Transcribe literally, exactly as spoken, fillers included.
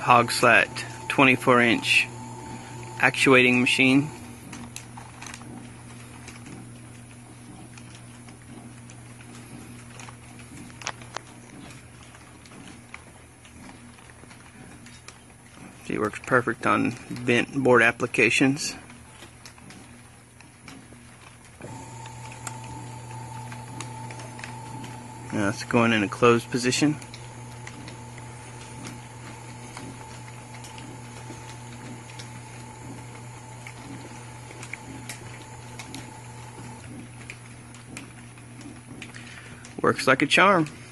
Hogslat twenty-four inch actuating machine. It works perfect on bent board applications. Now it's going in a closed position. Works like a charm.